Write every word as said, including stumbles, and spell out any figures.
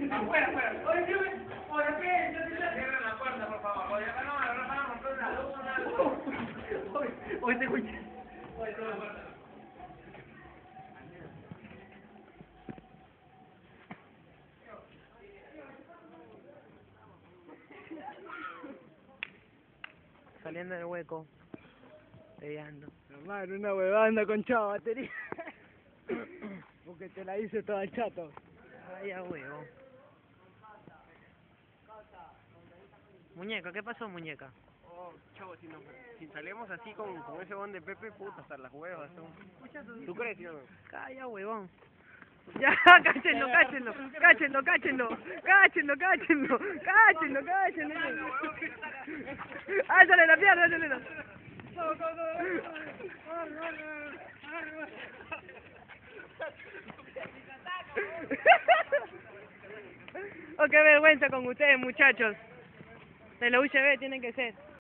Afuera, afuera. Oye, ¿qué? Oye, ¿qué? Cierren la puerta, por favor. Oye, acá no, acá no, acá no, la luna. Oye, oye, te escuché. Oye, cierra la puerta. Saliendo del hueco. Peleando. Hermano, una huevanda con chava batería. Porque te la hice toda chato. Vaya huevo. Muñeca, ¿qué pasó, muñeca? Oh, chavo, si, nos, si salimos así con, con ese bon de Pepe, puta, hasta las huevas son. ¿Tú crees, tío? Calla, huevón. Ya, cáchenlo, cáchenlo, cáchenlo, cáchenlo, cáchenlo, cáchenlo, cáchenlo, cáchenlo. Ah, sale la pierna, sale la. Oh, qué vergüenza con ustedes, muchachos. De la U C B tienen que ser.